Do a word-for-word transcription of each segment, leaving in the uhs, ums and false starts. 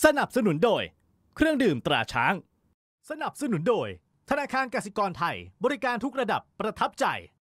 สนับสนุนโดยเครื่องดื่มตราช้างสนับสนุนโดยธนาคารกสิกรไทยบริการทุกระดับประทับใจ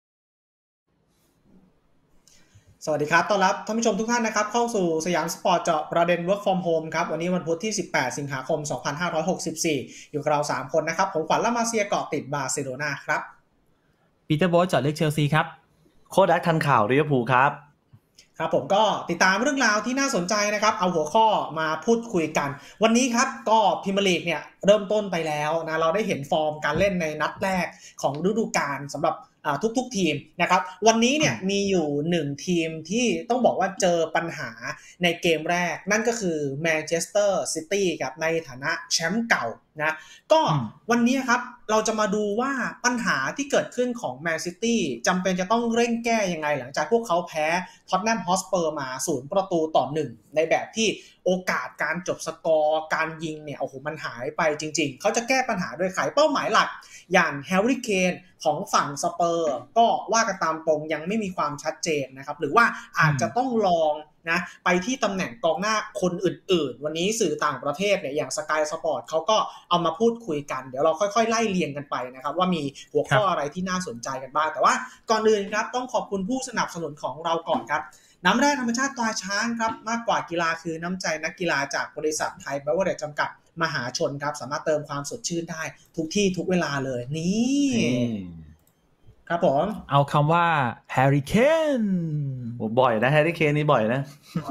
สวัสดีครับต้อนรับท่านผู้ชมทุกท่านนะครับเข้าสู่สยามสปอร์ตเจาะประเด็น Work from Home ครับวันนี้วันพุธที่สิบแปดสิงหาคมสองพันห้าร้อยหกสิบสี่อยู่กับเราสามคนนะครับผมขวัญและมาเซียเกาะติดบาร์เซโลนาครับปีเตอร์โบ๊ทเจาะลึกเชลซีครับโค้ชแอคทันข่าวลิเวอร์พูลครับครับผมก็ติดตามเรื่องราวที่น่าสนใจนะครับเอาหัวข้อมาพูดคุยกันวันนี้ครับก็พรีเมียร์ลีกเนี่ยเริ่มต้นไปแล้วนะเราได้เห็นฟอร์มการเล่นในนัดแรกของฤดูกาลสำหรับทุกๆทีมนะครับวันนี้เนี่ยมีอยู่หนึ่งทีมที่ต้องบอกว่าเจอปัญหาในเกมแรกนั่นก็คือแมนเชสเตอร์ซิตี้ครับในฐานะแชมป์เก่านะก็วันนี้ครับเราจะมาดูว่าปัญหาที่เกิดขึ้นของแมนซิตี้จำเป็นจะต้องเร่งแก้ยังไงหลังจากพวกเขาแพ้ท็อตแนมฮอสเปอร์มาศูนย์ประตูต่อหนึ่งในแบบที่โอกาสการจบสกอร์การยิงเนี่ยโอ้โหมันหายไปจริงๆเขาจะแก้ปัญหาโดยไขเป้าหมายหลักอย่างแฮร์รี่เคนของฝั่งสเปอร์ก็ว่ากันตามตรงยังไม่มีความชัดเจนนะครับหรือว่าอาจจะต้องลองนะไปที่ตำแหน่งกองหน้าคนอื่นๆวันนี้สื่อต่างประเทศเนี่ยอย่าง Sky Sport เขาก็เอามาพูดคุยกันเดี๋ยวเราค่อยๆไล่เรียงกันไปนะครับว่ามีหัวข้ออะไรที่น่าสนใจกันบ้างแต่ว่าก่อนอื่นครับต้องขอบคุณผู้สนับสนุนของเราก่อนครับน้ำแร่ธรรมชาติตราช้างครับมากกว่ากีฬาคือน้ำใจนักกีฬาจากบริษัทไทยเบเวอเรจจำกัดมหาชนครับสามารถเติมความสดชื่นได้ทุกที่ทุกเวลาเลยนี่ครับผมเอาคำว่าแฮร์รี่เคนบ่อยนะแฮร์รี่เคนนี่บ่อยนะ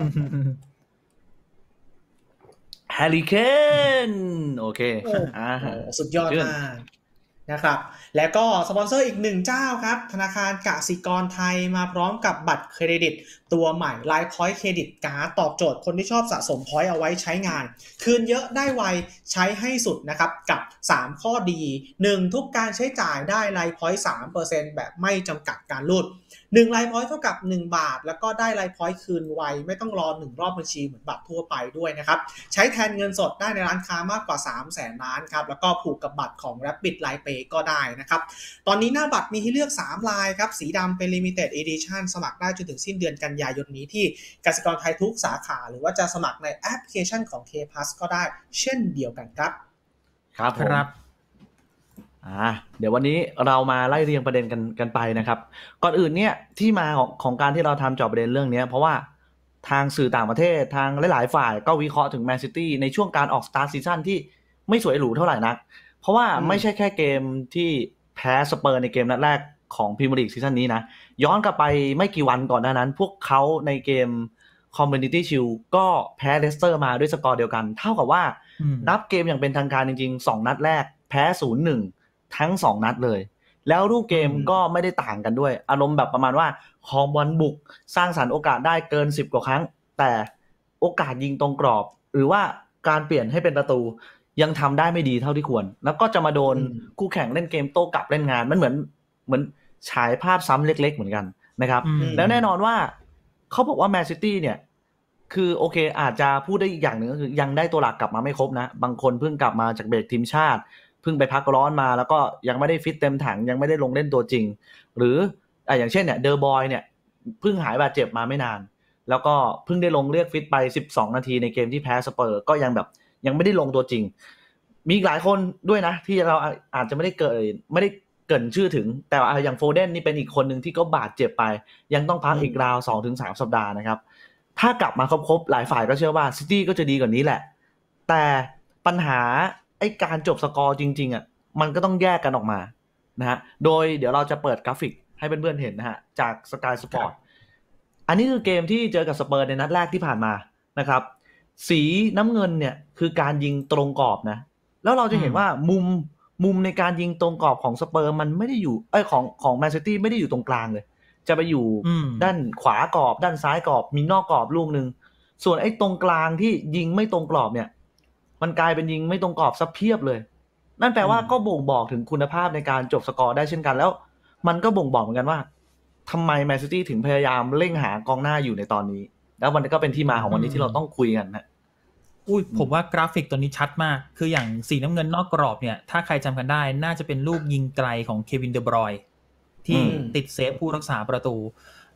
แฮร์รี่เคนโอเคอ่าสุดยอดมากนะครับแล้วก็สปอนเซอร์อีกหนึ่งเจ้าครับธนาคารกสิกรไทยมาพร้อมกับบัตรเครดิตตัวใหม่ Line Point เครดิตการ์ดตอบโจทย์คนที่ชอบสะสม Point เอาไว้ใช้งานคืนเยอะได้ไวใช้ให้สุดนะครับกับสามข้อดีหนึ่งทุกการใช้จ่ายได้ Line Point สามเปอร์เซ็นต์ แบบไม่จำกัดการรูดหนึ่ง Line Point เท่ากับหนึ่งบาทแล้วก็ได้ Line Point คืนไวไม่ต้องรอหนึ่งรอบบัญชีเหมือนบัตรทั่วไปด้วยนะครับใช้แทนเงินสดได้ในร้านค้ามากกว่า สามแสน ล้านครับแล้วก็ผูกกับบัตรของ Rapid Line Pay ก็ได้นะครับตอนนี้หน้าบัตรมีให้เลือกสามลายครับสีดำเป็น Limited Edition สมัครได้จนถึงสิ้นเดือนกันยายนนี้ที่กสิกรไทยทุกสาขาหรือว่าจะสมัครในแอปพลิเคชันของ K Plus ก็ได้เช่นเดียวกันครับครับครับอ่าเดี๋ยววันนี้เรามาไล่เรียงประเด็นกันกันไปนะครับก่อนอื่นเนี่ยที่มาของของการที่เราทำจอบประเด็นเรื่องนี้เพราะว่าทางสื่อต่างประเทศทางหลายๆฝ่ายก็วิเคราะห์ถึงแมนซิตี้ในช่วงการออกสตาร์ทซีซั่นที่ไม่สวยหรูเท่าไหร่นักเพราะว่าไม่ใช่แค่เกมที่แพ้สเปอร์ในเกมนัดแรกของพรีเมียร์ลีกซีซั่นนี้นะย้อนกลับไปไม่กี่วันก่อนหน้านั้นพวกเขาในเกม Community Shield ก็แพ้เลสเตอร์มาด้วยสกอร์เดียวกันเท่ากับว่านับเกมอย่างเป็นทางการจริงๆสองนัดแรกแพ้ ศูนย์หนึ่ง ทั้งสองนัดเลยแล้วรูปเกมก็ไม่ได้ต่างกันด้วยอารมณ์แบบประมาณว่าครองบอลบุกสร้างสรรค์โอกาสได้เกินสิบกว่าครั้งแต่โอกาสยิงตรงกรอบหรือว่าการเปลี่ยนให้เป็นประตูยังทำได้ไม่ดีเท่าที่ควรแล้วก็จะมาโดนคู่แข่งเล่นเกมโต้กลับเล่นงานมันเหมือนเหมือนฉายภาพซ้ำเล็กๆเหมือนกันนะครับแล้วแน่นอนว่าเขาบอกว่าแมนซิตี้เนี่ยคือโอเคอาจจะพูดได้อีกอย่างหนึ่งก็คือยังได้ตัวหลักกลับมาไม่ครบนะบางคนเพิ่งกลับมาจากเบรกทีมชาติเพิ่งไปพักร้อนมาแล้วก็ยังไม่ได้ฟิตเต็มถังยังไม่ได้ลงเล่นตัวจริงหรืออ่ะอย่างเช่นเนี่ยเดอร์บอยเนี่ยเพิ่งหายบาดเจ็บมาไม่นานแล้วก็เพิ่งได้ลงเรียกฟิตไปสิบสองนาทีในเกมที่แพ้สเปอร์ก็ยังแบบยังไม่ได้ลงตัวจริงมีหลายคนด้วยนะที่เราอาจจะไม่ได้เกิดไม่ได้เกริ่นชื่อถึงแต่อย่างโฟเดนนี่เป็นอีกคนนึงที่ก็บาดเจ็บไปยังต้องพักอีกราว สองถึงสาม สัปดาห์นะครับถ้ากลับมาครบๆหลายฝ่ายก็เชื่อว่าซิตี้ก็จะดีกว่านี้แหละแต่ปัญหาไอ้การจบสกอร์จริงๆอ่ะมันก็ต้องแยกกันออกมานะฮะโดยเดี๋ยวเราจะเปิดกราฟิกให้เพื่อนๆเห็นนะฮะจาก Sky Sport อันนี้คือเกมที่เจอกับสเปอร์ในนัดแรกที่ผ่านมานะครับสีน้ำเงินเนี่ยคือการยิงตรงกรอบนะแล้วเราจะเห็นว่ามุมมุมในการยิงตรงกรอบของสเปอร์มันไม่ได้อยู่เอ้ยของของแมนซิตี้ไม่ได้อยู่ตรงกลางเลยจะไปอยู่ด้านขวากรอบด้านซ้ายกรอบมีนอกกรอบลูกนึงส่วนไอ้ตรงกลางที่ยิงไม่ตรงกรอบเนี่ยมันกลายเป็นยิงไม่ตรงกรอบซะเพียบเลยนั่นแปลว่าก็บ่งบอกถึงคุณภาพในการจบสกอร์ได้เช่นกันแล้วมันก็บ่งบอกเหมือนกันว่าทำไมแมนซิตี้ถึงพยายามเร่งหากองหน้าอยู่ในตอนนี้แล้วมันก็เป็นที่มาของวันนี้ที่เราต้องคุยกันนะอุ้ยผมว่ากราฟิกตัวนี้ชัดมากคืออย่างสีน้ำเงินนอกกรอบเนี่ยถ้าใครจำกันได้น่าจะเป็นลูกยิงไกลของเควินเดอบรอยน์ที่ติดเซฟผู้รักษาประตู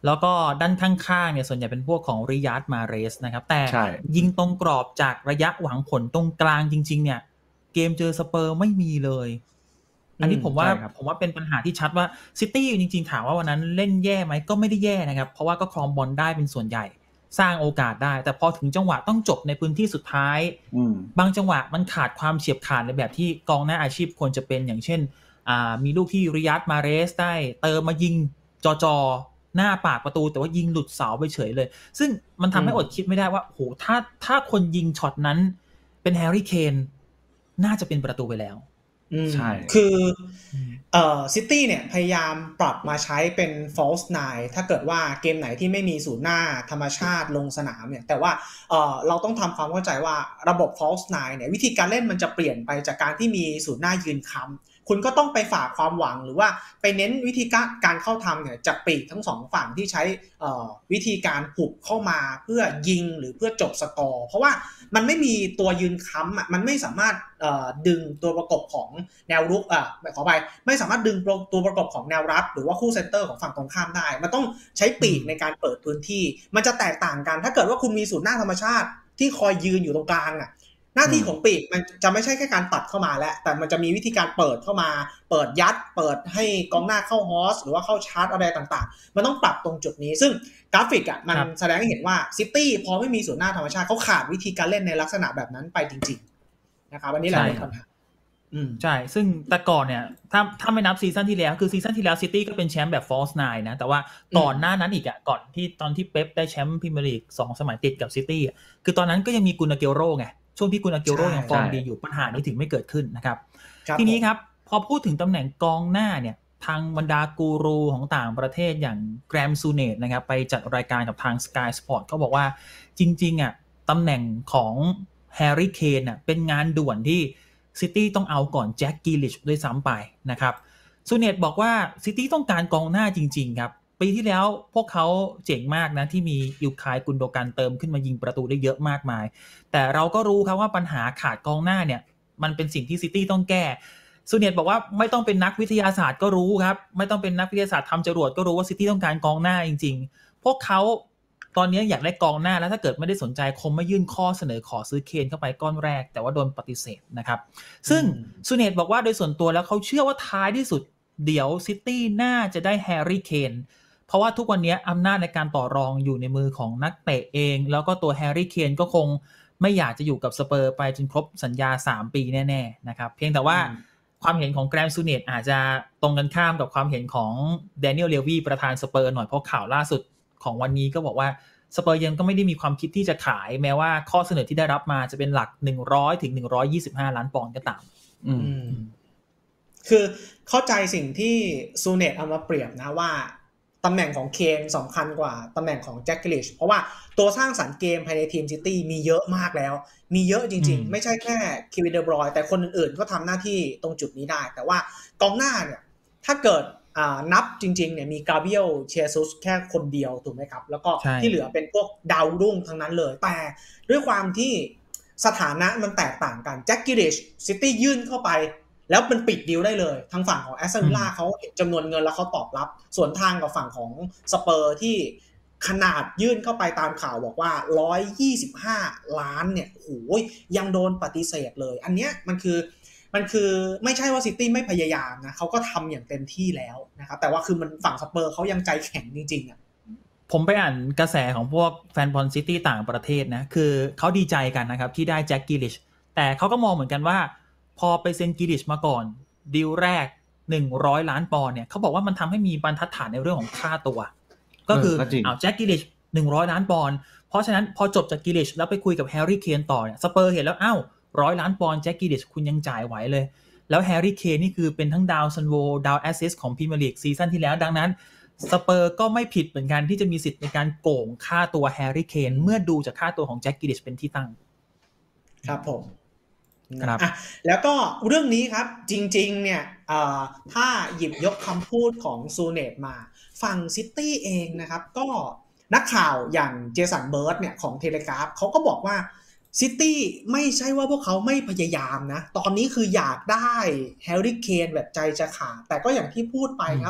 แล้วก็ด้านข้างๆเนี่ยส่วนใหญ่เป็นพวกของริยาดมาเรสนะครับแต่ยิงตรงกรอบจากระยะหวังผลตรงกลางจริงๆเนี่ยเกมเจอสเปอร์ไม่มีเลยอันนี้ผมว่าผมว่าเป็นปัญหาที่ชัดว่าซิตี้จริงๆถามว่าวันนั้นเล่นแย่ไหมก็ไม่ได้แย่นะครับเพราะว่าก็ครองบอลได้เป็นส่วนใหญ่สร้างโอกาสได้แต่พอถึงจังหวะต้องจบในพื้นที่สุดท้ายบางจังหวะมันขาดความเฉียบขาดในแบบที่กองหน้าอาชีพควรจะเป็นอย่างเช่นมีลูกที่ริยาดมาเรสได้เติมมายิงจอๆหน้าปากประตูแต่ว่ายิงหลุดเสาไปเฉยเลยซึ่งมันทำให้อดคิดไม่ได้ว่าโหถ้าถ้าคนยิงช็อตนั้นเป็นแฮร์รี่เคนน่าจะเป็นประตูไปแล้วใช่คือเอ่อซิตี้เนี่ยพยายามปรับมาใช้เป็น false nine ถ้าเกิดว่าเกมไหนที่ไม่มีศูนย์หน้าธรรมชาติลงสนามเนี่ยแต่ว่าเอ่อเราต้องทำความเข้าใจว่าระบบ false nine เนี่ยวิธีการเล่นมันจะเปลี่ยนไปจากการที่มีศูนย์หน้ายืนค้ำคุณก็ต้องไปฝากความหวังหรือว่าไปเน้นวิธีการการเข้าทำเนี่ยจากปีกทั้งสองฝั่งที่ใช้วิธีการหุบเข้ามาเพื่อยิงหรือเพื่อจบสกอร์เพราะว่ามันไม่มีตัวยืนค้ำอ่ะมันไม่สามารถดึงตัวประกบของแนวรุกอ่ะขอไปไม่สามารถดึงตัวประกบของแนวรับหรือว่าคู่เซนเตอร์ของฝั่งตรงข้ามได้มันต้องใช้ปีกในการเปิดพื้นที่มันจะแตกต่างกันถ้าเกิดว่าคุณมีศูนย์หน้าธรรมชาติที่คอยยืนอยู่ตรงกลางอ่ะหน้าที่ของปีกมันจะไม่ใช่แค่การตัดเข้ามาแล้วแต่มันจะมีวิธีการเปิดเข้ามาเปิดยัดเปิดให้กองหน้าเข้าฮอสหรือว่าเข้าชาร์จอะไรต่างๆมันต้องปรับตรงจุดนี้ซึ่งกราฟิกอ่ะมันแสดงให้เห็นว่าซิตี้พอไม่มีศูนย์หน้าธรรมชาติเขาขาดวิธีการเล่นในลักษณะแบบนั้นไปจริงๆนะครับวันนี้แหละเป็นปัญหาใช่ซึ่งแต่ก่อนเนี่ยถ้าถ้าไม่นับซีซั่นที่แล้วคือซีซั่นที่แล้วซิตี้ก็เป็นแชมป์แบบ false nine นะแต่ว่าก่อนหน้านั้นอีกอ่ะก่อนที่ตอนที่เป๊ปได้แชมป์พรีเมียร์ลีกสองสมัยติดกับซิตี้คือตอนนั้นก็ยังมีกุนอาเกโร่ไงช่วงที่กุนอาเกโร่ยังฟอร์มดีอยู่ปัญหานี้ถึงไม่เกิดขึ้นนะครับทีนี้ครับพอพูดถึงตำแหน่งกองหน้าเนี่ยทางบรรดากูรูของต่างประเทศอย่างแกรมซูเนตนะครับไปจัดรายการกับทาง Sky Sport เขาบอกว่าจริงๆอ่ะตำแหน่งของแฮร์รี่เคนอ่ะเป็นงานด่วนที่ซิตี้ต้องเอาก่อนแจ็คกิลลิชด้วยซ้ำไปนะครับซูเนตบอกว่าซิตี้ต้องการกองหน้าจริงๆครับปีที่แล้วพวกเขาเจ๋งมากนะที่มีอิลคายกุนโดกันเติมขึ้นมายิงประตูได้เยอะมากมายแต่เราก็รู้ครับว่าปัญหาขาดกองหน้าเนี่ยมันเป็นสิ่งที่ซิตี้ต้องแก้ซูเนียตบอกว่าไม่ต้องเป็นนักวิทยาศาสตร์ก็รู้ครับไม่ต้องเป็นนักวิทยาศาสตร์ทำจรวดก็รู้ว่าซิตี้ต้องการกองหน้าจริงๆพวกเขาตอนนี้อยากได้กองหน้าแล้วถ้าเกิดไม่ได้สนใจคงไม่ยื่นข้อเสนอขอซื้อเคนเข้าไปก้อนแรกแต่ว่าโดนปฏิเสธนะครับซึ่งซูเนียตบอกว่าโดยส่วนตัวแล้วเขาเชื่อว่าท้ายที่สุดเดี๋ยวซิตี้น่าจะได้แฮร์รี่เคนเพราะว่าทุกวันนี้อำนาจในการต่อรองอยู่ในมือของนักเตะเองแล้วก็ตัวแฮร์รี่เคนก็คงไม่อยากจะอยู่กับสเปอร์ไปจนครบสัญญาสามปีแน่ๆนะครับเพียงแต่ว่าความเห็นของแกรมซูเนตอาจจะตรงกันข้ามกับความเห็นของแดเนียลเลวีประธานสเปอร์หน่อยเพราะข่าวล่าสุดของวันนี้ก็บอกว่าสเปอร์ยังก็ไม่ได้มีความคิดที่จะขายแม้ว่าข้อเสนอที่ได้รับมาจะเป็นหลักหนึ่งร้อยถึงหนึ่งร้อยยี่สิบห้าล้านปอนด์ก็ตามอืมคือเข้าใจสิ่งที่ซูเนตเอามาเปรียบนะว่าตำแหน่งของเคนสำคัญกว่าตำแหน่งของแจ็คกิลลิชเพราะว่าตัวสร้างสรรค์เกมภายในทีมซิตี้มีเยอะมากแล้วมีเยอะจริงๆไม่ใช่แค่เควินเดอบรอยน์แต่คนอื่นๆก็ทำหน้าที่ตรงจุดนี้ได้แต่ว่ากองหน้าเนี่ยถ้าเกิดนับจริงๆเนี่ยมีกาเบรียลเชซุสแค่คนเดียวถูกไหมครับแล้วก็ที่เหลือเป็นพวกดาวรุ่งทั้งนั้นเลยแต่ด้วยความที่สถานะมันแตกต่างกันแจ็คกิลลิชซิตี้ยื่นเข้าไปแล้วมันปิดดีลได้เลยทางฝั่งของแอสตันวิลล่าเขาเห็นจำนวนเงินแล้วเขาตอบรับส่วนทางกับฝั่งของสเปอร์ที่ขนาดยื่นเข้าไปตามข่าวบอกว่าหนึ่งร้อยยี่สิบห้าล้านเนี่ยโอ้ยยังโดนปฏิเสธเลยอันเนี้ยมันคือมันคือไม่ใช่ว่าซิตี้ไม่พยายามนะเขาก็ทำอย่างเต็มที่แล้วนะครับแต่ว่าคือมันฝั่งสเปอร์เขายังใจแข็งจริงๆอ่ะผมไปอ่านกระแสของพวกแฟนบอลซิตี้ต่างประเทศนะคือเขาดีใจกันนะครับที่ได้แจ็คกิลลิชแต่เขาก็มองเหมือนกันว่าพอไปเซ็นกิลลิชมาก่อนดีลแรกหนึ่งร้อยล้านปอนด์เนี่ยเขาบอกว่ามันทำให้มีบรรทัดฐานในเรื่องของค่าตัวก็คือเอาแจ็คกิลลิชหนึ่งร้อยล้านปอนด์เพราะฉะนั้นพอจบจากกิลลิชแล้วไปคุยกับแฮร์รี่เคนต่อเนี่ยสเปอร์เห็นแล้วอ้าวร้อยล้านปอนด์แจ็คกิลลิชคุณยังจ่ายไหวเลยแล้วแฮร์รี่เคนนี่คือเป็นทั้งดาวซันโวดาวแอสซิสต์ของพรีเมียร์ลีกซีซั่นที่แล้วดังนั้นสเปอร์ก็ไม่ผิดเหมือนกันที่จะมีสิทธิ์ในการโกงค่าตัวแฮร์รี่เคนเมื่อดูจากค่าตัวของแจ็คกิลลิชเป็นที่ตั้งครับผมครับอ่ะแล้วก็เรื่องนี้ครับจริงๆเนี่ยถ้าหยิบยกคำพูดของซูเนตมาฝั่งซิตี้เองนะครับก็นักข่าวอย่างเจสันเบิร์ดเนี่ยของเทเลกราฟเขาก็บอกว่าซิตี้ไม่ใช่ว่าพวกเขาไม่พยายามนะตอนนี้คืออยากได้แฮร์รี่เคนแบบใจจะขาดแต่ก็อย่างที่พูดไปครับ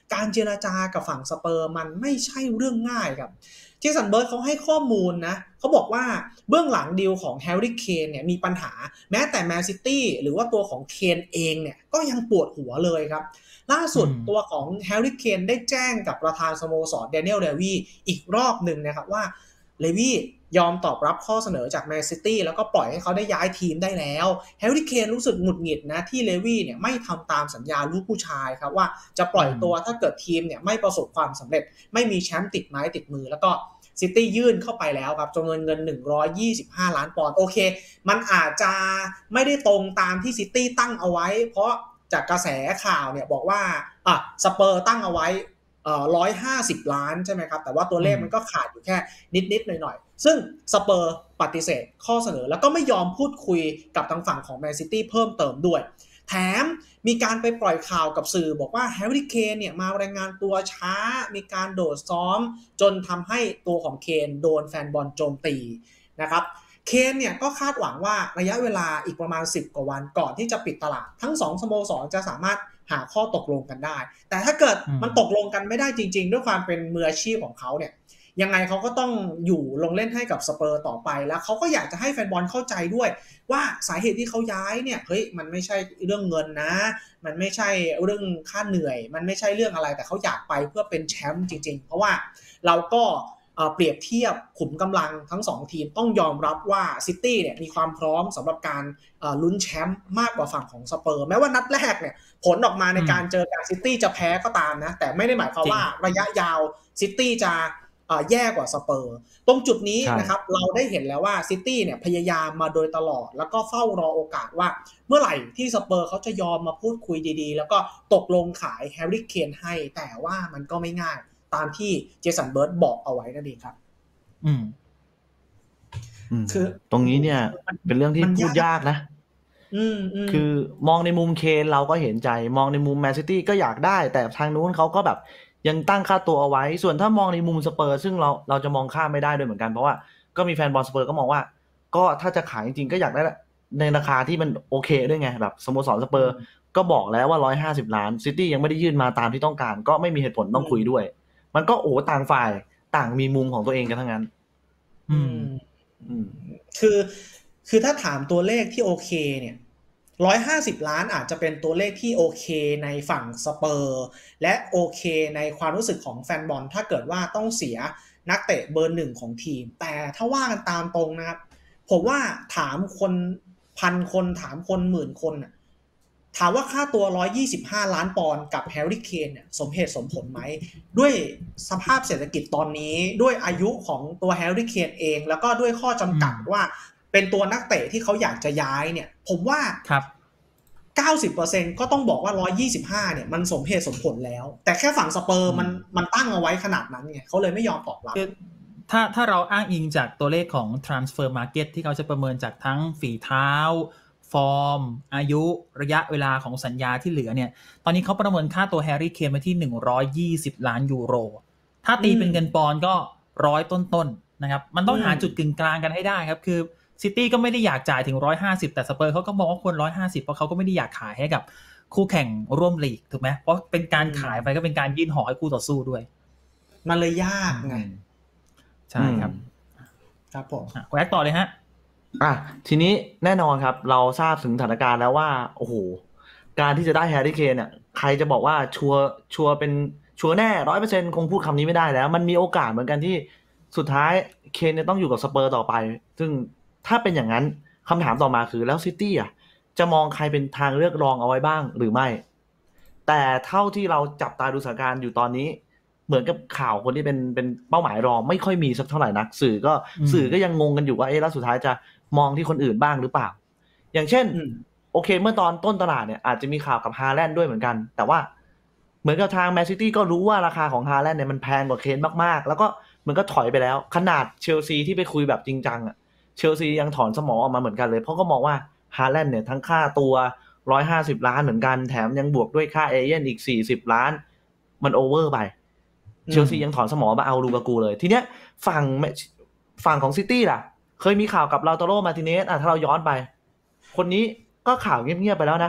การเจรจากับฝั่งสเปอร์มันไม่ใช่เรื่องง่ายครับเจสันเบิร์ดเขาให้ข้อมูลนะเขาบอกว่าเบื้องหลังดีลของแฮร์รี่เคนเนี่ยมีปัญหาแม้แต่แมนซิตี้หรือว่าตัวของเคนเองเนี่ยก็ยังปวดหัวเลยครับล่าสุดตัวของแฮร์รี่เคนได้แจ้งกับประธานสโมสรแดเนียลเลวีอีกรอบหนึ่งนะครับว่าเลวียอมตอบรับข้อเสนอจากแมนซิตี้แล้วก็ปล่อยให้เขาได้ย้ายทีมได้แล้วแฮร์รี่เคนรู้สึกหงุดหงิดนะที่เลวีเนี่ยไม่ทำตามสัญญาลูกผู้ชายครับว่าจะปล่อยตัวถ้าเกิดทีมเนี่ยไม่ประสบความสำเร็จไม่มีแชมป์ติดไม้ติดมือแล้วก็ซิตี้ยื่นเข้าไปแล้วครับจำนวนเงินหนึ่งร้อยยี่สิบห้าล้านปอนด์โอเคมันอาจจะไม่ได้ตรงตามที่ซิตี้ตั้งเอาไว้เพราะจากกระแสข่าวเนี่ยบอกว่าอ่ะสเปอร์ตั้งเอาไว้เอ่อหนึ่งร้อยห้าสิบล้านใช่ไหมครับแต่ว่าตัวเลขมันก็ขาดอยู่แค่นิดๆหน่อยๆซึ่งสเปอร์ปฏิเสธข้อเสนอแล้วก็ไม่ยอมพูดคุยกับทางฝั่งของแมนซิตี้เพิ่มเติมด้วยแถมมีการไปปล่อยข่าวกับสื่อบอกว่าแฮร์รี่เคนเนี่ยมารายงานตัวช้ามีการโดดซ้อมจนทำให้ตัวของเคนโดนแฟนบอลโจมตีนะครับเคนเนี่ยก็คาดหวังว่าระยะเวลาอีกประมาณสิบกว่าวันก่อนที่จะปิดตลาดทั้งสองสโมสรจะสามารถหาข้อตกลงกันได้แต่ถ้าเกิดมันตกลงกันไม่ได้จริงๆด้วยความเป็นมืออาชีพของเขาเนี่ยยังไงเขาก็ต้องอยู่ลงเล่นให้กับสเปอร์ต่อไปแล้วเขาก็อยากจะให้แฟนบอลเข้าใจด้วยว่าสาเหตุที่เขาย้ายเนี่ยเฮ้ยมันไม่ใช่เรื่องเงินนะมันไม่ใช่เรื่องค่าเหนื่อยมันไม่ใช่เรื่องอะไรแต่เขาอยากไปเพื่อเป็นแชมป์จริงๆเพราะว่าเราก็เปรียบเทียบขุมกำลังทั้งสองทีมต้องยอมรับว่าซิตี้เนี่ยมีความพร้อมสำหรับการลุ้นแชมป์มากกว่าฝั่งของสเปอร์แม้ว่านัดแรกเนี่ยผลออกมาในการเจอกับซิตี้จะแพ้ก็ตามนะแต่ไม่ได้หมายความว่าระยะยาวซิตี้จะแย่กว่าสเปอร์ตรงจุดนี้นะครับเราได้เห็นแล้วว่าซิตี้เนี่ยพยายามมาโดยตลอดแล้วก็เฝ้ารอโอกาสว่าเมื่อไหร่ที่สเปอร์เขาจะยอมมาพูดคุยดีๆแล้วก็ตกลงขายแฮร์รี่เคนให้แต่ว่ามันก็ไม่ง่ายตามที่เจสันเบิร์ดบอกเอาไว้นั่นเองครับอืมคือตรงนี้เนี่ยเป็นเรื่องที่พูดยากนะคือมองในมุมเคนเราก็เห็นใจมองในมุมแมนซิตี้ก็อยากได้แต่ทางนู้นเขาก็แบบยังตั้งค่าตัวเอาไว้ส่วนถ้ามองในมุมสเปอร์ซึ่งเราเราจะมองข้ามไม่ได้ด้วยเหมือนกันเพราะว่าก็มีแฟนบอลสเปอร์ก็มองว่าก็ถ้าจะขายจริงๆก็อยากได้ในราคาที่มันโอเคด้วยไงแบบสโมสรสเปอร์ก็บอกแล้วว่าหนึ่งร้อยห้าสิบล้านซิตี้ยังไม่ได้ยื่นมาตามที่ต้องการก็ไม่มีเหตุผลต้องคุยด้วยมันก็โอ้ต่างฝ่ายต่างมีมุมของตัวเองกันทั้งนั้นอืมอืมคือคือถ้าถามตัวเลขที่โอเคเนี่ยหนึ่งร้อยห้าสิบล้านอาจจะเป็นตัวเลขที่โอเคในฝั่งสเปอร์และโอเคในความรู้สึกของแฟนบอลถ้าเกิดว่าต้องเสียนักเตะเบอร์หนึ่งของทีมแต่ถ้าว่ากันตามตรงนะครับผมว่าถามคนพันคนถามคนหมื่นคนน่ะถามว่าค่าตัวหนึ่งร้อยยี่สิบห้าล้านปอนด์กับแฮร์รี่เคนเนี่ยสมเหตุสมผลไหมด้วยสภาพเศรษฐกิจตอนนี้ด้วยอายุของตัวแฮร์รี่เคนเองแล้วก็ด้วยข้อจำกัดว่าเป็นตัวนักเตะที่เขาอยากจะย้ายเนี่ยผมว่าครับเก้าสิบเปอร์เซ็นต์ ก็ต้องบอกว่าหนึ่งร้อยยี่สิบห้าเนี่ยมันสมเหตุสมผลแล้วแต่แค่ฝั่งสเปอร์มันมันตั้งเอาไว้ขนาดนั้นไงเขาเลยไม่ยอมตอบรับถ้าถ้าเราอ้างอิงจากตัวเลขของ transfer market ที่เขาจะประเมินจากทั้งฝีเท้าฟอร์มอายุระยะเวลาของสัญญาที่เหลือเนี่ยตอนนี้เขาประเมินค่าตัวแฮร์รี่เคนไปที่หนึ่งร้อยยี่สิบล้านยูโรถ้าตีเป็นเงินปอนด์ก็ร้อยต้นๆนะครับมันต้องหาจุดกึ่งกลางกันให้ได้ครับคือซิตี้ก็ไม่ได้อยากจ่ายถึงหนึ่งร้อยห้าสิบแต่สเปอร์เขาก็มองว่าควรหนึ่งร้อยห้าสิบเพราะเขาก็ไม่ได้อยากขายให้กับคู่แข่งร่วมลีกถูกไหมเพราะเป็นการขายไปก็เป็นการยื่นห่อให้คู่ต่อสู้ด้วยมันเลยยากไงใช่ครับครับผมแวะต่อเลยฮะอ่ะทีนี้แน่นอนครับเราทราบถึงสถานการณ์แล้วว่าโอ้โหการที่จะได้แฮร์รี่เคนเนี่ยใครจะบอกว่าชัวร์ชัวร์เป็นชัวร์แน่ ร้อยเปอร์เซ็นต์ คงพูดคำนี้ไม่ได้แล้วมันมีโอกาสเหมือนกันที่สุดท้ายเคนจะต้องอยู่กับสเปอร์ต่อไปซึ่งถ้าเป็นอย่างนั้นคำถามต่อมาคือแล้วซิตี้อ่ะจะมองใครเป็นทางเลือกรองเอาไว้บ้างหรือไม่แต่เท่าที่เราจับตาดูสถานการณ์อยู่ตอนนี้เหมือนกับข่าวคนที่เป็นเป็นเป้าหมายรองไม่ค่อยมีสักเท่าไหร่นักสื่อก็สื่อก็ยังงงกันอยู่ว่าเอ๊ะแล้วสุดท้ายจะมองที่คนอื่นบ้างหรือเปล่าอย่างเช่นโอเคเมื่อตอนต้นตลาดเนี่ยอาจจะมีข่าวกับฮาแลนด์ด้วยเหมือนกันแต่ว่าเหมือนกับทางแมนซิตี้ก็รู้ว่าราคาของฮาแลนด์เนี่ยมันแพงกว่าเคนมากๆแล้วก็มันก็ถอยไปแล้วขนาดเชลซีที่ไปคุยแบบจริงจังอ่ะเชลซียังถอนสมอออกมาเหมือนกันเลยเพราะก็มองว่าฮาแลนด์เนี่ยทั้งค่าตัวหนึ่งร้อยห้าสิบล้านเหมือนกันแถมยังบวกด้วยค่าเอเย่นอีกสี่สิบล้านมันโอเวอร์ไปเชลซียังถอนสมอมาเอาลูกากูเลยทีเนี้ยฝั่งฝั่งของซิตี้ล่ะเคยมีข่าวกับลาโตโรมาร์ติเนสอ่ะถ้าเราย้อนไปคนนี้ก็ข่าวเงียบๆไปแล้วนะ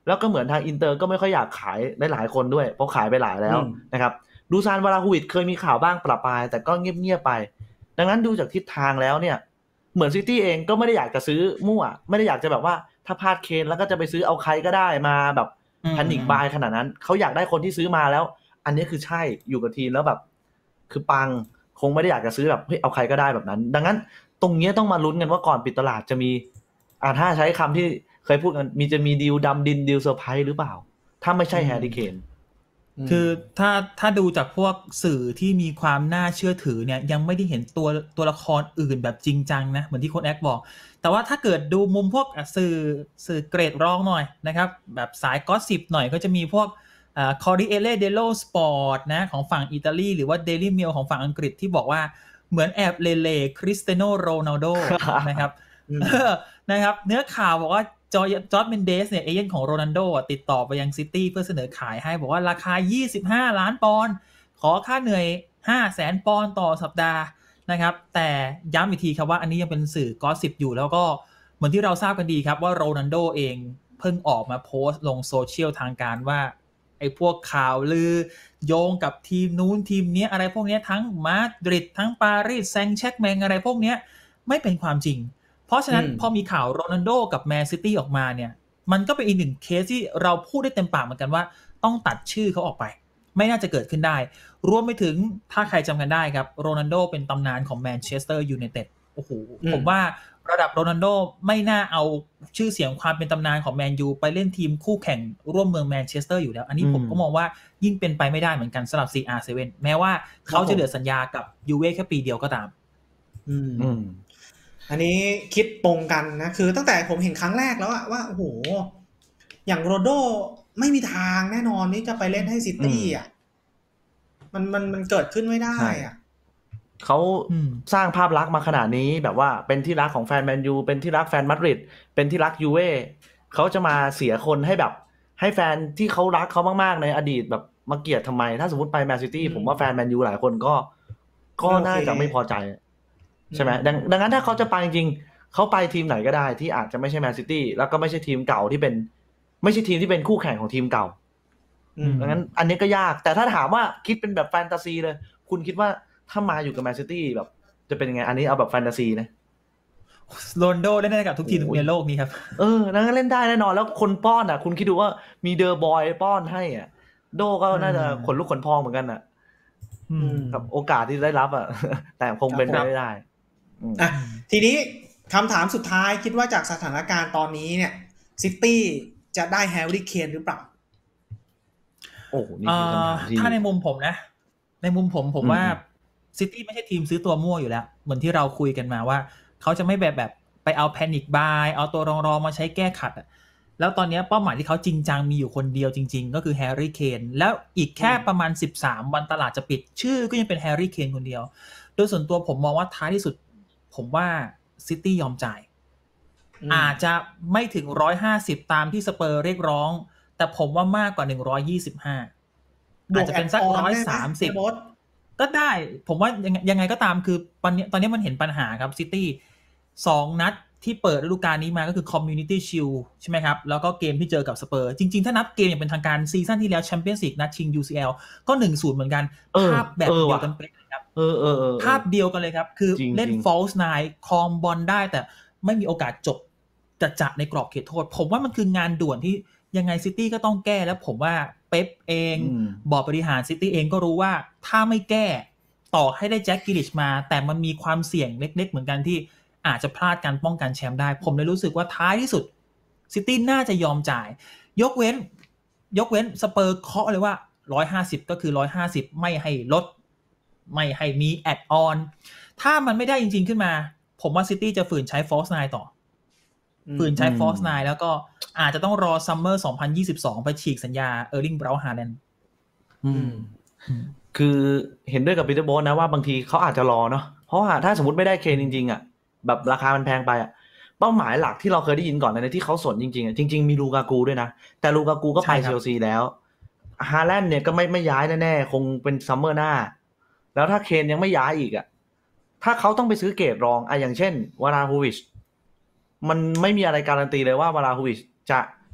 แล้วก็เหมือนทางอินเตอร์ก็ไม่ค่อยอยากขายได้หลายคนด้วยเพราะขายไปหลายแล้วนะครับดูซานวาราฮูวิชเคยมีข่าวบ้างประปรายแต่ก็เงียบๆไปดังนั้นดูจากทิศทางแล้วเนี่ยเหมือนซิตี้เองก็ไม่ได้อยากจะซื้อมั่วไม่ได้อยากจะแบบว่าถ้าพลาดเคนแล้วก็จะไปซื้อเอาใครก็ได้มาแบบแพนิคบายขนาดนั้นเขาอยากได้คนที่ซื้อมาแล้วอันนี้คือใช่อยู่กับทีมแล้วแบบคือปังคงไม่ได้อยากจะซื้อแบบเฮ้ยเอาใครก็ได้แบบนั้นดังนั้นตรงนี้ต้องมาลุ้นกันว่าก่อนปิดตลาดจะมีอ่าถ้าใช้คำที่เคยพูดกันมีจะมีดีลดำดินดีลเซอร์ไพรส์หรือเปล่าถ้าไม่ใช่แฮร์รี่เคนคือถ้าถ้าดูจากพวกสื่อที่มีความน่าเชื่อถือเนี่ยยังไม่ได้เห็นตัวตัวละครอื่นแบบจริงจังนะเหมือนที่โค้ชแอคบอกแต่ว่าถ้าเกิดดูมุมพวกสื่อสื่อเกรดรองหน่อยนะครับแบบสายก็อสซิปหน่อยก็จะมีพวกอ่า Corriere dello Sport นะของฝั่งอิตาลีหรือว่า Daily Mail ของฝั่งอังกฤษที่บอกว่าเหมือนแอบเลเลคริสเตียโนโรนัลโดนะครับนะครับเนื้อข่าวบอกว่าจอร์จจอร์จเมนเดสเนี่ยเอเจนต์ของโรนัลโดติดต่อไปยังซิตี้เพื่อเสนอขายให้บอกว่าราคายี่สิบห้าล้านปอนด์ขอค่าเหนื่อย ห้าแสน ปอนด์ต่อสัปดาห์นะครับแต่ย้ำอีกทีครับว่าอันนี้ยังเป็นสื่อกอสซิปอยู่แล้วก็เหมือนที่เราทราบกันดีครับว่าโรนัลโดเองเพิ่งออกมาโพสต์ลงโซเชียลทางการว่าไอ้พวกข่าวลือโยงกับทีมนู้นทีมนี้อะไรพวกนี้ทั้งมาดริดทั้งปารีสแซงต์แชร์กแมงอะไรพวกนี้ไม่เป็นความจริงเพราะฉะนั้นพอมีข่าวโรนัลโดกับแมนซิตี้ออกมาเนี่ยมันก็เป็นอีกหนึ่งเคสที่เราพูดได้เต็มปากเหมือนกันว่าต้องตัดชื่อเขาออกไปไม่น่าจะเกิดขึ้นได้รวมไปถึงถ้าใครจำกันได้ครับโรนัลโดเป็นตำนานของแมนเชสเตอร์ยูไนเต็ดโอ้โหผมว่าระดับโรนัลโดไม่น่าเอาชื่อเสียงความเป็นตำนานของแมนยูไปเล่นทีมคู่แข่งร่วมเมืองแมนเชสเตอร์อยู่แล้วอันนี้ผมก็มองว่ายิ่งเป็นไปไม่ได้เหมือนกันสำหรับ ซี อาร์ เซเว่น แม้ว่าเขาจะเหลือสัญญากับยูเว่แค่ปีเดียวก็ตามอืมอันนี้คิดตรงกันนะคือตั้งแต่ผมเห็นครั้งแรกแล้วอะว่าโอ้โหอย่างโรนัลโดไม่มีทางแน่นอนที่จะไปเล่นให้ซิตี้อะมันมันมันเกิดขึ้นไม่ได้อ่ะเขาสร้างภาพลักษณ์มาขนาดนี้แบบว่าเป็นที่รักของแฟนแมนยูเป็นที่รักแฟนมาดริดเป็นที่รักยูเว่เขาจะมาเสียคนให้แบบให้แฟนที่เขารักเขามากๆในอดีตแบบมาเกลียดทำไมถ้าสมมติไปแมนซิตี้ผมว่าแฟนแมนยูหลายคนก็ก็น่าจะไม่พอใจใช่ไหมดังดังนั้นถ้าเขาจะไปจริงเขาไปทีมไหนก็ได้ที่อาจจะไม่ใช่แมนซิตี้แล้วก็ไม่ใช่ทีมเก่าที่เป็นไม่ใช่ทีมที่เป็นคู่แข่งของทีมเก่าดังนั้นอันนี้ก็ยากแต่ถ้าถามว่าคิดเป็นแบบแฟนตาซีเลยคุณคิดว่าถ้ามาอยู่กับแมนซิตี้แบบจะเป็นยังไงอันนี้เอาแบบแฟนตาซีนะโรนโดเล่นได้กับทุกทีมในโลกนี้ครับเออนั้นเล่นได้แน่นอนแล้วคนป้อนอ่ะคุณคิดดูว่ามีเดอร์บอยป้อนให้อ่ะโดก็น่าจะขนลุกขนพองเหมือนกันอ่ะกับโอกาสที่ได้รับอ่ะแต่คงเป็นไปไม่ได้อ่ะทีนี้คำถามสุดท้ายคิดว่าจากสถานการณ์ตอนนี้เนี่ยซิตี้จะได้แฮร์รี่เคนหรือเปล่าโอ้โหนี่คือคำถามที่ถ้าในมุมผมนะในมุมผมผมว่าซิตี้ไม่ใช่ทีมซื้อตัวมั่วอยู่แล้วเหมือนที่เราคุยกันมาว่าเขาจะไม่แบบแบบไปเอาแพนิคบายเอาตัวรองรอมาใช้แก้ขัดอ่ะแล้วตอนนี้เป้าหมายที่เขาจริงจังมีอยู่คนเดียวจริงๆก็คือแฮร์รี่เคนแล้วอีกแค่ประมาณสิบสามวันตลาดจะปิดชื่อก็ยังเป็นแฮร์รี่เคนคนเดียวโดยส่วนตัวผมมองว่าท้ายที่สุดผมว่าซิตี้ยอมจ่ายอาจจะไม่ถึงหนึ่งร้อยห้าสิบตามที่สเปอร์เรียกร้องแต่ผมว่ามากกว่าหนึ่งร้อยยี่สิบห้าอาจจะเป็นสักหนึ่งร้อยสามสิบก็ได้ผมว่ายังยังไงก็ตามคือตอนนี้ตอนนี้มันเห็นปัญหาครับซิตี้สองนัดที่เปิดฤดูกาลนี้มาก็คือ Community Shield ใช่ไหมครับแล้วก็เกมที่เจอกับสเปอร์จริงๆถ้านับเกมอย่างเป็นทางการซีซั่นที่แล้วแชมเปี้ยนส์ลีกนัดชิง ยู ซี แอล ก็ หนึ่งศูนย์ เหมือนกันภาพแบบเดียวกันเป๊ะครับเออๆๆภาพเดียวกันเลยครับคือเล่น False Nine ครองบอลได้แต่ไม่มีโอกาสจบจะๆในกรอบเขตโทษผมว่ามันคืองานด่วนที่ยังไงซิตี้ก็ต้องแก้แล้วผมว่าเป๊ปเองบอร์ดบริหารซิตี้เองก็รู้ว่าถ้าไม่แก้ต่อให้ได้แจ็คกิลิชมาแต่มันมีความเสี่ยงเล็กๆเหมือนกันที่อาจจะพลาดการป้องกันแชมป์ได้ผมเลยรู้สึกว่าท้ายที่สุดซิตี้น่าจะยอมจ่ายยกเว้นยกเว้นสเปอร์เคาะเลยว่าหนึ่งร้อยห้าสิบก็คือหนึ่งร้อยห้าสิบไม่ให้ลดไม่ให้มีแอดออนถ้ามันไม่ได้จริงๆขึ้นมาผมว่าซิตี้จะฝืนใช้ False Nine ต่อฝืนใช้ False Nine แล้วก็อาจจะต้องรอซัมเมอร์สองพันยี่สิบสองไปฉีกสัญญาเออร์ลิง บราวน์ ฮาแลนด์อืมคือเห็นด้วยกับปีเตอร์โบ๊ทนะว่าบางทีเขาอาจจะรอเนาะเพราะว่าถ้าสมมติไม่ได้เคนจริงๆอ่ะแบบราคามันแพงไปอ่ะเป้าหมายหลักที่เราเคยได้ยินก่อนในที่เขาสนจริงๆอ่ะจริงๆมีลูกากูด้วยนะแต่ลูกากูก็ไปเชลซีแล้วฮาแลนด์เนี่ยก็ไม่ไม่ย้ายแน่ๆคงเป็นซัมเมอร์หน้าแล้วถ้าเคนยังไม่ย้ายอีกอ่ะถ้าเขาต้องไปซื้อเกรดรองอ่ะอย่างเช่นวาราฮูวิชมันไม่มีอะไรการันตีเลยว่าวาราฮูวิชจะ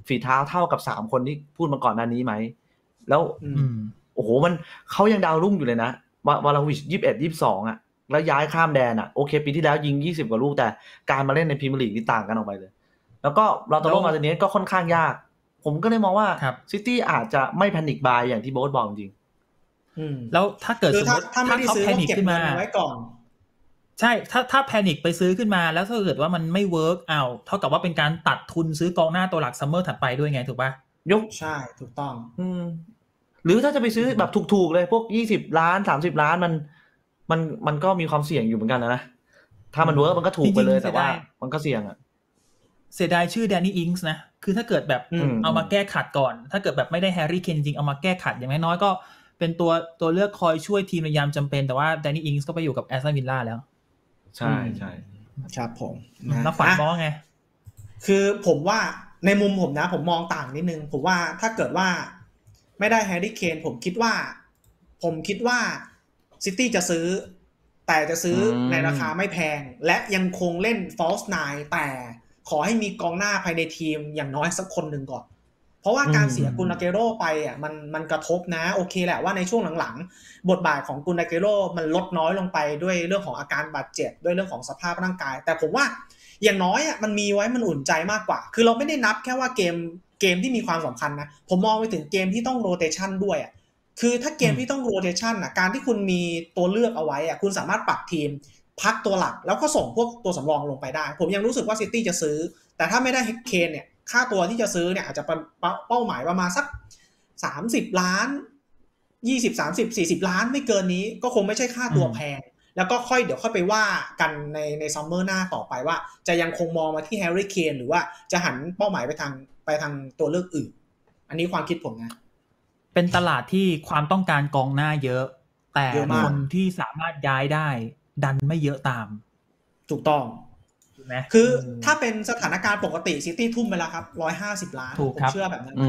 ฝีเท้าเท่ากับสามคนที่พูดมาก่อนหน้านี้ไหมแล้วโอ้โหมันเขายังดาวรุ่งอยู่เลยนะวาลาวิชยี่สิบเอ็ด ยี่สิบสองอ่ะแล้วย้ายข้ามแดนอ่ะโอเคปีที่แล้วยิงยี่สิบกว่าลูกแต่การมาเล่นในพรีเมียร์ลีกนี่ต่างกันออกไปเลยแล้วก็ลาตาโรมาร์ติเนสก็ค่อนข้างยากผมก็เลยมองว่าซิตี้อาจจะไม่แพนิคบายอย่างที่โบ๊ทบอกจริงแล้วถ้าเกิดสมมติถ้าเขาแพนิคขึ้นมาไว้ก่อนใช่ถ้าถ้าแพนิคไปซื้อขึ้นมาแล้วถ้าเกิดว่ามันไม่เวิร์กเอาเท่ากับว่าเป็นการตัดทุนซื้อกองหน้าตัวหลักซัมเมอร์ถัดไปด้วยไงถูกป่ะยกใช่ถูกต้องอืมหรือถ้าจะไปซื้อแบบถูกๆเลยพวกยี่สิบล้านสามสิบล้านมันมันมันก็มีความเสี่ยงอยู่เหมือนกันนะถ้ามันเวิร์กมันก็ถูกไปเลยแต่ว่ามันก็เสี่ยงอ่ะเสียดายชื่อแดนนี่อิงส์นะคือถ้าเกิดแบบเอามาแก้ขัดก่อนถ้าเกิดแบบไม่ได้แฮร์รี่เคนจริงเอามาแก้ขัดอย่างน้อยๆก็เป็นตัวตัวเลือกคอยช่วยทีมในยามจำเป็นแต่ว่าแดนนี่อิงส์ก็ไปอยู่กับแอสตันวิลล่าแล้วใช่ใช่ครับผมนักฝันมองไงคือผมว่าในมุมผมนะผมมองต่างนิดนึงผมว่าถ้าเกิดว่าไม่ได้แฮร์รี่เคนผมคิดว่าผมคิดว่าซิตี้จะซื้อแต่จะซื้อในราคาไม่แพงและยังคงเล่น false nine แต่ขอให้มีกองหน้าภายในทีมอย่างน้อยสักคนหนึ่งก่อนเพราะว่าการเสียกุนอาเกโร่ไปอ่ะมันมันกระทบนะโอเคแหละว่าในช่วงหลังๆบทบาทของกุนอาเกโร่มันลดน้อยลงไปด้วยเรื่องของอาการบาดเจ็บด้วยเรื่องของสภาพร่างกายแต่ผมว่าอย่างน้อยอ่ะมันมีไว้มันอุ่นใจมากกว่าคือเราไม่ได้นับแค่ว่าเกมเกมที่มีความสำคัญนะผมมองไปถึงเกมที่ต้องโรเตชันด้วยอ่ะคือถ้าเกมที่ต้องโรเตชันอ่ะการที่คุณมีตัวเลือกเอาไว้อ่ะคุณสามารถปรับทีมพักตัวหลักแล้วก็ส่งพวกตัวสำรองลงไปได้ผมยังรู้สึกว่าซิตี้จะซื้อแต่ถ้าไม่ได้เคนเนี่ยค่าตัวที่จะซื้อเนี่ยอาจจะเป้าหมายประมาณสักสามสิบล้านยี่สิบ สามสิบ สี่สิบล้านไม่เกินนี้ก็คงไม่ใช่ค่าตัวแพงแล้วก็ค่อยเดี๋ยวค่อยไปว่ากันในในซัมเมอร์หน้าต่อไปว่าจะยังคงมองมาที่แฮร์รี่เคนหรือว่าจะหันเป้าหมายไปทางไปทางตัวเลือกอื่นอันนี้ความคิดผมนะเป็นตลาดที่ความต้องการกองหน้าเยอะแต่คนที่สามารถย้ายได้ดันไม่เยอะตามถูกต้องคือถ้าเป็นสถานการณ์ปกติซิตี้ทุ่มไปแล้วครับหนึ่งร้อยห้าสิบล้านผมเชื่อแบบนั้น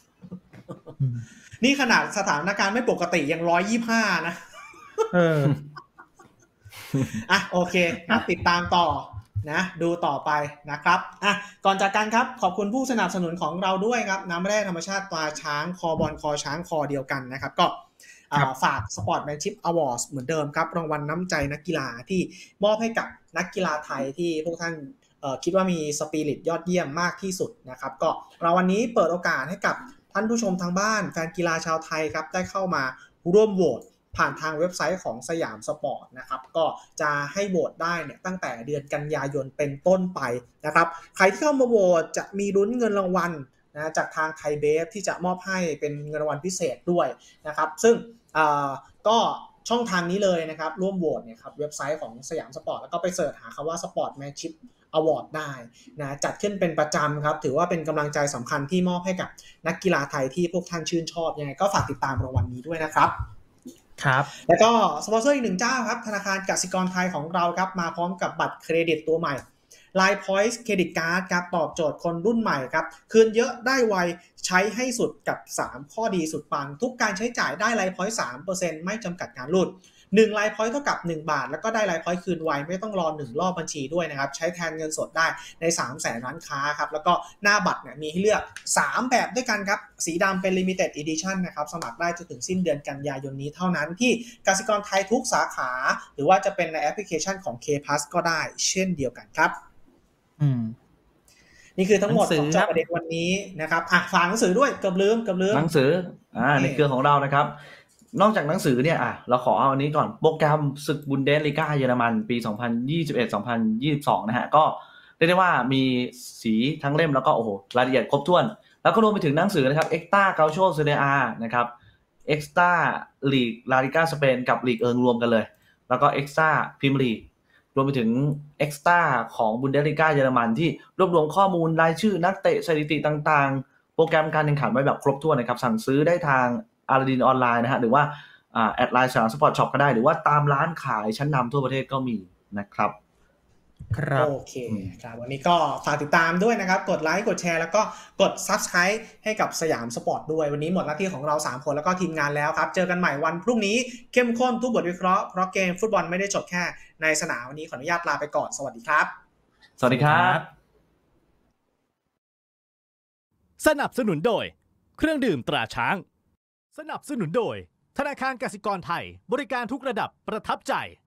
นี่ขนาดสถานการณ์ไม่ปกติยังหนึ่งร้อยยี่สิบห้านะเอออ่ะโอเคติดตามต่อนะดูต่อไปนะครับอ่ะก่อนจากกันครับขอบคุณผู้สนับสนุนของเราด้วยครับน้ำแร่ธรรมชาติตราช้างคอบอลคอช้างคอเดียวกันนะครับก็ฝาก Sportsmanship Awards เหมือนเดิมครับรางวัลน้ำใจนักกีฬาที่มอบให้กับนักกีฬาไทยที่พวกท่านคิดว่ามีสปิริตยอดเยี่ยมมากที่สุดนะครับก็เราวันนี้เปิดโอกาสให้กับท่านผู้ชมทางบ้านแฟนกีฬาชาวไทยครับได้เข้ามาร่วมโหวตผ่านทางเว็บไซต์ของสยามสปอร์ตนะครับก็จะให้โหวตได้เนี่ยตั้งแต่เดือนกันยายนเป็นต้นไปนะครับใครที่เข้ามาโหวตจะมีลุ้นเงินรางวัลนะจากทางไทยเบฟที่จะมอบให้เป็นเงินรางวัลพิเศษด้วยนะครับซึ่งก็ช่องทางนี้เลยนะครับร่วมโหวตเนี่ยครับเว็บไซต์ของสยามสปอร์ตแล้วก็ไปเสิร์ชหาคำว่า Sportsmanship Award ได้นะจัดขึ้นเป็นประจำครับถือว่าเป็นกำลังใจสำคัญที่มอบให้กับนักกีฬาไทยที่พวกท่านชื่นชอบยังไงก็ฝากติดตามรางวัลนี้ด้วยนะครับครับแล้วก็สปอนเซอร์อีกหนึ่งเจ้าครับธนาคารกสิกรไทยของเราครับมาพร้อมกับบัตรเครดิตตัวใหม่ Line Points Credit Card ครับตอบโจทย์คนรุ่นใหม่ครับคืนเยอะได้ไวใช้ให้สุดกับสามข้อดีสุดปังทุกการใช้จ่ายได้ Line Point สามเปอร์เซ็นต์ ไม่จำกัดการรูดหนึ่ง Line Point เท่ากับหนึ่งบาทแล้วก็ได้ Line Point คืนไวไม่ต้องรอหนึ่งรอบบัญชีด้วยนะครับใช้แทนเงินสดได้ใน สามแสน ร้านค้าครับแล้วก็หน้าบัตรเนี่ยมีให้เลือกสามแบบด้วยกันครับสีดำเป็น Limited Edition นะครับสมัครได้จนถึงสิ้นเดือนกันยายนนี้เท่านั้นที่กสิกรไทยทุกสาขาหรือว่าจะเป็นในแอปพลิเคชันของ K Plus ก็ได้เช่นเดียวกันครับอืมนี่คือทั้งหมดของจอประเด็นวันนี้นะครับอ่ะฝากหนังสือด้วยเกือบลืมเกือบลืมหนังสืออ่าในเครือของเรานะครับนอกจากหนังสือเนี่ยอ่ะเราขอเอาอันนี้ก่อนโปรแกรมศึกบุนเดสลีกาเยอรมันปี สองพันยี่สิบเอ็ด สองพันยี่สิบสอง นะฮะก็เรียกได้ว่ามีสีทั้งเล่มแล้วก็โอ้โหรายละเอียดครบถ้วนแล้วก็รวมไปถึงหนังสือนะครับ Extra Gaucho Serie A นะครับ Extra League La Liga สเปนกับลีกเอิงรวมกันเลยแล้วก็ Extra Premier League รวมไปถึง Extra ของบุนเดสลีกาเยอรมันที่รวบรวมข้อมูลรายชื่อนักเตะสถิติต่างๆโปรแกรมการแข่งขันไว้แบบครบถ้วนนะครับสั่งซื้อได้ทางอาราดินออนไลน์นะฮะหรือว่าอ่าแอดไลน์สยามสปอร์ตช็อปก็ได้หรือว่าตามร้านขายชั้นนำทั่วประเทศก็มีนะครับครับโอเคครับวันนี้ก็ฝากติดตามด้วยนะครับกดไลค์กดแชร์แล้วก็กด Subscribe ให้กับสยามสปอร์ตด้วยวันนี้หมดหน้าที่ของเราสามคนแล้วก็ทีมงานแล้วครับเจอกันใหม่วันพรุ่งนี้เข้มข้นทุกบทวิเคราะห์เพราะเกมฟุตบอลไม่ได้จบแค่ในสนามวันนี้ขออนุญาตลาไปก่อนสวัสดีครับสวัสดีครับสนับสนุนโดยเครื่องดื่มตราช้างสนับสนุนโดยธนาคารกสิกรไทยบริการทุกระดับประทับใจ